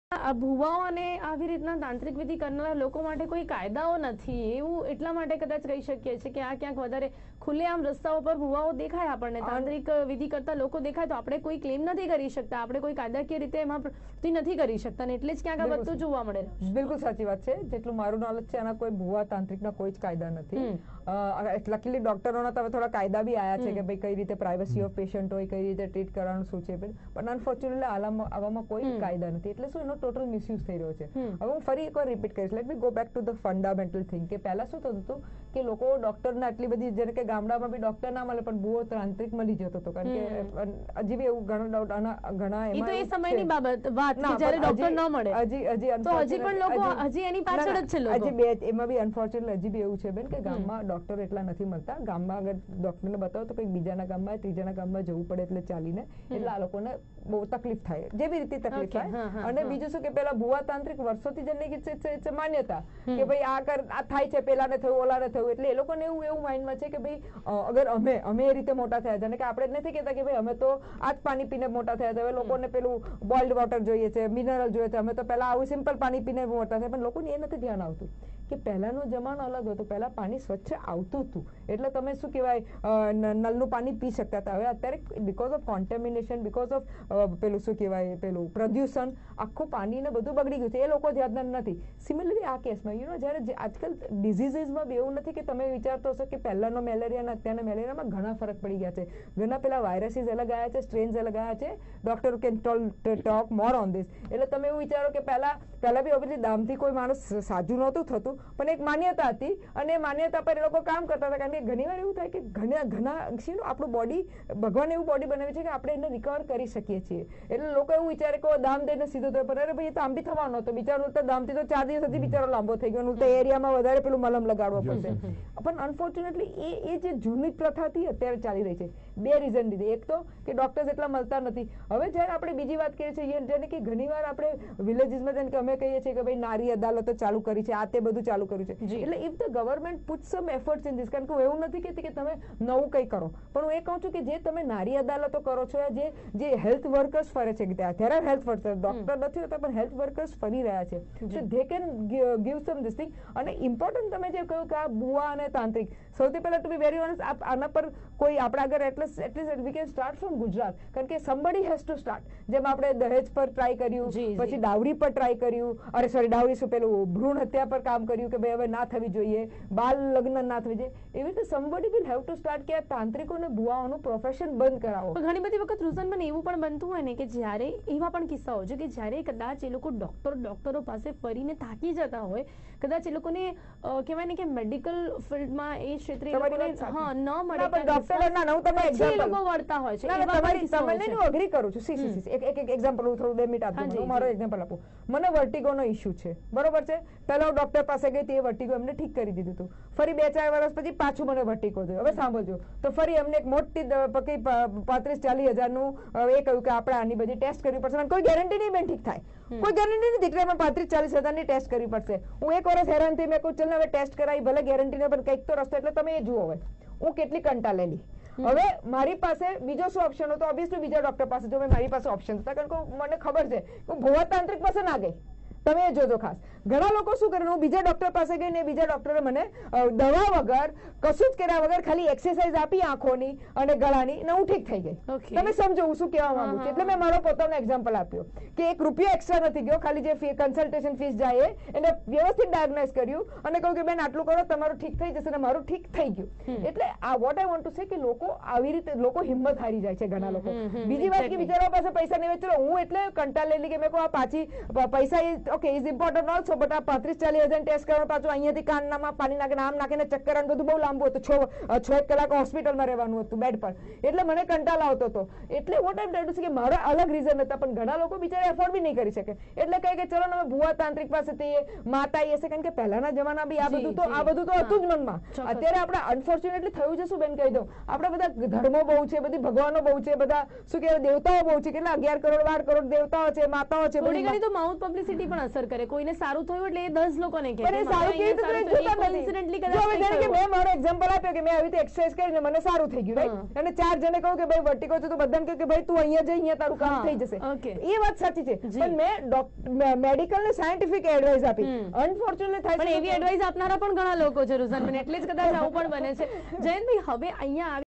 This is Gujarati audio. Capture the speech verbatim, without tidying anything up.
ભુવાઓ અને આવી રીતના તાંત્રિક વિધિ કરનારા લોકો માટે કોઈ કાયદાઓ નથી એવું એટલા માટે કદાચ કહી શકીએ છીએ કે આ ક્યાંક વધારે ખુલ્લેઆમ રસ્તાઓ પર ભુવાઓ દેખાય, આપણને તાંત્રિક વિધિ કરતા લોકો દેખાય તો આપણે કોઈ ક્લેમ નથી કરી શકતા, આપણે કોઈ કાયદાકીય રીતે એમાં પ્રવૃત્તિ નથી કરી શકતા ને એટલે જ ક્યાંક આ બધું જોવા મળે. બિલકુલ સાચી વાત છે. જેટલું મારું નોલેજ છે આના કોઈ ભુવા તાંત્રિકના કોઈ જ કાયદા નથી. લકીલી ડોક્ટરોના તો થોડા કાયદા બી આયા છે કે ભાઈ કઈ રીતે પ્રાઇવસી ઓફ પેશન્ટ હોય, કઈ રીતે ટ્રીટ કરવાનું શું છે, પણ અનફોર્ચ્યુનેટલી આવામાં કોઈ કાયદા નથી એટલે શું એનો ટોટલ મિસયુઝ થઈ રહ્યો છે. હવે હું ફરી એકવાર રિપીટ કરીશ, let me go back to the fundamental thing કે પહેલા શું થતું હતું કે લોકો ડોક્ટરના આટલી બધી, જેને કે ગામડામાં બી ડોક્ટર ના મળે પણ ભુવો તાંત્રિક મળી જતો હતો, કારણ કે હજી બી એવું ઘણો ડાઉટ ઘણા એમાં એ સમયની બાબત વાત કે જ્યારે ડોક્ટર ન મળે હજી હજી તો હજી પણ લોકો હજી એની પાછળ જ છે લોકો. હજી બે એમાં બી અનફોર્ચ્યુનેટલી હજી બી એવું છે બેન કે ગામમાં ડોક્ટર એટલા નથી મળતા. ગામમાં અગર ડોક્ટરને બતાવો તો કંઈક બીજાના ગામમાં ત્રીજાના ગામમાં જવું પડે એટલે ચાલીને, એટલે આ લોકોને બહુ તકલીફ થાય, જેવી રીતે તકલીફ થાય. અને બીજું શું કે પેલા ભુવા તાંત્રિક વર્ષોથી જેની માન્યતા કે ભાઈ આ કર આ થાય છે, પેલાને થયું ઓલાને થયું, એટલે એ લોકોને એવું એવું માઇન્ડમાં છે કે ભાઈ અગર અમે અમે એ રીતે મોટા થયા છે કે આપણે નથી કહેતા કે ભાઈ અમે તો આ જ પાણી પીને મોટા થયા છે, હવે લોકોને પેલું બોઇલ્ડ વોટર જોઈએ છે, મિનરલ જોઈએ છે, અમે તો પેલા આવું સિમ્પલ પાણી પીને મોટા થયા, પણ લોકોને એ નથી ધ્યાન આવતું કે પહેલાનો જમાનો અલગ હતો. પહેલા પાણી સ્વચ્છ આવતું હતું એટલે તમે શું કહેવાય નળનું પાણી પી શકતા હતા. હવે અત્યારે because of contamination, because of પેલું શું કહેવાય પેલું પ્રદૂષણ, આખું પાણી ને બધું બગડી ગયું છે, એ લોકો ધ્યાન નથી. સિમિલરલી આ કેસમાં યુ નો જ્યારે આજકાલ ડિઝીઝીસમાં બી એવું નથી કે તમે વિચારતો હશો કે પહેલાનો મેલેરિયા અને અત્યારના મેલેરિયામાં ઘણા ફરક પડી ગયા છે. ઘણા પેલા વાયરસીસ અલગ આવ્યા છે, સ્ટ્રેન્સ અલગ આવ્યા છે. Doctor can talk more on this. એટલે તમે એવું વિચારો કે પહેલા પહેલા બી ઓબ્વિયસલી દામથી કોઈ માણસ સાજું નહોતું થતું, પણ એક માન્યતા હતી અને માન્યતા પર એ લોકો કામ કરતા હતા. કારણ કે ઘણી વાર એવું થાય કે ઘણા ઘણા આપણું બોડી, ભગવાન એવું બોડી બનાવે છે કે આપણે એને રિકવર કરી શકીએ છીએ. એટલે લોકો એવું વિચારે કે દામ દઈને સીધો થયો, પણ અરે ભાઈ તો આમ બી થવાનો હતો, બિચારો દામથી તો ચાર દિવસ સુધી બિચારો લાંબો થઈ ગયો, તો એરિયામાં વધારે પેલું મલમ લગાડવો પડશે. પણ અનફોર્ચ્યુનેટલી એ એ જે જૂની પ્રથા હતી અત્યારે ચાલી રહી છે. બે રીઝન લીધે, એક તો કે ડોક્ટર્સ એટલા મળતા નથી. હવે જયારે આપણે બીજી વાત કરીએ છીએ જેને કે ઘણી વાર આપણે વિલેજીસમાં જેને કે અમે કહીએ છીએ કે ભાઈ નારી અદાલતો ચાલુ કરી છે, આ તે બધું ચાલુ કર્યું છે. એટલે if the government put some efforts in this, કારણ કે હું એવું નથી કહેતી કે તમે નવું કંઈ કરો, પણ હું એ કહું છું કે જે તમે નારી અદાલતો કરો છો, જે જે હેલ્થ વર્કર્સ ફરે છે, અત્યારે હેલ્થ વર્કર્સ ડોક્ટર નથી હોતા પણ હેલ્થ વર્કર્સ ફરી રહ્યા છે, so they can give some this thing. અને ઇમ્પોર્ટન્ટ તમે જે કહ્યું કે આ ભુવા અને તાંત્રિક, સૌથી પહેલા ટુ બી વેરી ઓનેસ્ટ, આના પર કોઈ આપણા આગળ at least at least we can start from Gujarat, કારણ કે સમબડી હેઝ ટુ સ્ટાર્ટ. જેમ આપણે દહેજ પર ટ્રાય કર્યું, પછી ડાવરી પર ટ્રાય કર્યું, અરે સોરી ડાવરી શું પેલું ભ્રૂણ હત્યા પર કામ કર્યું કે ભાઈ હવે ના થવી જોઈએ, બાલ લગ્ન ના થવી જોઈએ, એવી રીતે somebody will have to start કે આ તાંત્રિકો અને ભુવાઓનું પ્રોફેશન બંધ કરાવો. ઘણી બધી વખત રુઝાન મને એવું પણ બનતું હોય ને કે જ્યારે એવા પણ કિસ્સાઓ છે કે જ્યારે કદાચ એ લોકો ડોક્ટર ડોક્ટરો પાસે ફરીને થાકી જતા હોય, કદાચ એ લોકોને કહેવાય ને કે મેડિકલ ફિલ્ડમાં એ ક્ષેત્રે હા ન મળે, ડોક્ટરના નવ તમે એક્ઝામ્પલ લોકો વળતા હોય છે. તમારી તમને હું અગ્રી કરું છું. સી સી સી એક એક એક્ઝામ્પલ હું થોડું બે મિનિટ આપું, હું મારો એક્ઝામ્પલ આપું. મને વર્ટિગોનો ઇશ્યુ છે, બરોબર છે. પહેલા હું ડોક્ટર પાસે ગઈ તે વર્ટિગો એમને ઠીક કરી દીધું હતું. ફરી બે ચાર વર્ષ પછી પાછું મને વર્ટિગો થયો. હવે સાંભળજો, તો ફરી એમને એક મોટી પાંત્રીસ ચાલીસ હજાર નું એ કહ્યું કે આપણે આની બધી ટેસ્ટ કરવી પડશે. કોઈ ગેરંટી નહીં બેન ઠીક થાય, કોઈ ગેરંટી નથી કે પાંત્રીસ ચાલીસ હજાર ની ટેસ્ટ કરવી પડશે. હું એક વર્ષ હેરાન થઈ, મેં કહું ચાલ હવે ટેસ્ટ કરાવી, ભલે ગેરંટી નહીં પણ કંઈક તો રસ્તો. એટલે તમે એ જુઓ હવે હું કેટલી કંટાળેલી. હવે મારી પાસે બીજો શું ઓપ્શન હતો? ઓબ્વિયસલી બીજા ડોક્ટર પાસે જો મારી પાસે ઓપ્શન હતા, કારણ કે મને ખબર છે હું ભુવા તાંત્રિક પાસે ના ગઈ. તમે એ જોજો ખાસ. ઘણા લોકો શું કરે, હું બીજા ડોક્ટર પાસે ગઈ ને બીજા ડોક્ટરે મને દવા વગર કશું જ કર્યા વગર ખાલી એક્સરસાઇઝ આપી આંખોની અને ગળાની ને હું ઠીક થઈ ગઈ. તમે સમજો હું શું કહેવા માંગુ છું. એટલે મેં મારો પોતાનો એક્ઝામ્પલ આપ્યો કે એક રૂપિયો એક્સ્ટ્રા નથી ગયો, ખાલી જે કન્સલ્ટેશન ફીસ જાય એને વ્યવસ્થિત ડાયગ્નોઝ કર્યું અને કહ્યું કે બેન આટલું કરો તમારું ઠીક થઈ જશે, ને મારું ઠીક થઈ ગયું. એટલે આ what I want to say કે લોકો આવી રીતે લોકો હિંમત હારી જાય છે ઘણા લોકો. બીજી વાત કે બિચારા પાસે પૈસા નહીં, ચલો હું એટલે કંટાળેલી કે મેં કહું આ પાછી પૈસા okay is important also, but આ પાંત્રીસ ચાલીસ હજાર ટેસ્ટ કરવાનું પાછું અહીંયાથી કાનનામાં પાણી નાખીને આમ નાખીને ચક્કર અને બધું બહુ લાંબુ હતું. છ છ એક કલાક હોસ્પિટલમાં રહેવાનું હતું બેડ પર. એટલે મને કંટાળો આવતો હતો. એટલે what I tri to say કે મારા અલગ રીઝન હતા, પણ ઘણા લોકો બિચારા એફોર્ડ બી નહીં કરી શકે. એટલે કહે કે ચલો અમે ભુવા તાંત્રિક પાસેથી માતા હશે, કારણ કે પહેલાના જમાના બી આ બધું તો આ બધું તો હતું જ મનમાં. અત્યારે આપણે અનફોર્ચ્યુનેટલી થયું છે શું બેન કહી દઉં, આપણે બધા ધર્મો બહુ છે, બધી ભગવાનો બહુ છે, બધા શું કહેવાય દેવતાઓ બહુ છે, કેટલા અગિયાર કરોડ બાર કરોડ દેવતાઓ છે, માતાઓ છે, થોડી ઘણી તો માઉથ પબ્લિસિટી પણ પણ અસર કરે. કોઈને સારું થયું એટલે એ દસ લોકોને કહે પણ એ સારું કેવી રીતે થયું જ જોતા નથી. કોઇન્સિડન્ટલી જો હવે કદાચ જાણે કે મેં મારો એક્ઝામ્પલ આપ્યો કે મેં આવી રીતે એક્સરસાઇઝ કરીને મને સારું થઈ ગયું, રાઈટ, અને ચાર જણે કહ્યું કે ભાઈ વર્ટિકો છે તો બધાને કહ્યું કે ભાઈ તું અહીંયા જઈ, અહીંયા તારું કામ થઈ જશે. ઓકે, એ વાત સાચી છે, પણ મેં મેડિકલ ને સાયન્ટિફિક એડવાઇસ આપી. અનફોર્ચ્યુનેટલી થાય પણ એવી એડવાઇસ આપનારા પણ ઘણા લોકો છે રુઝાન બેન, એટલે જ કદાચ આવું પણ બને છે. જયંતભાઈ, હવે અહીંયા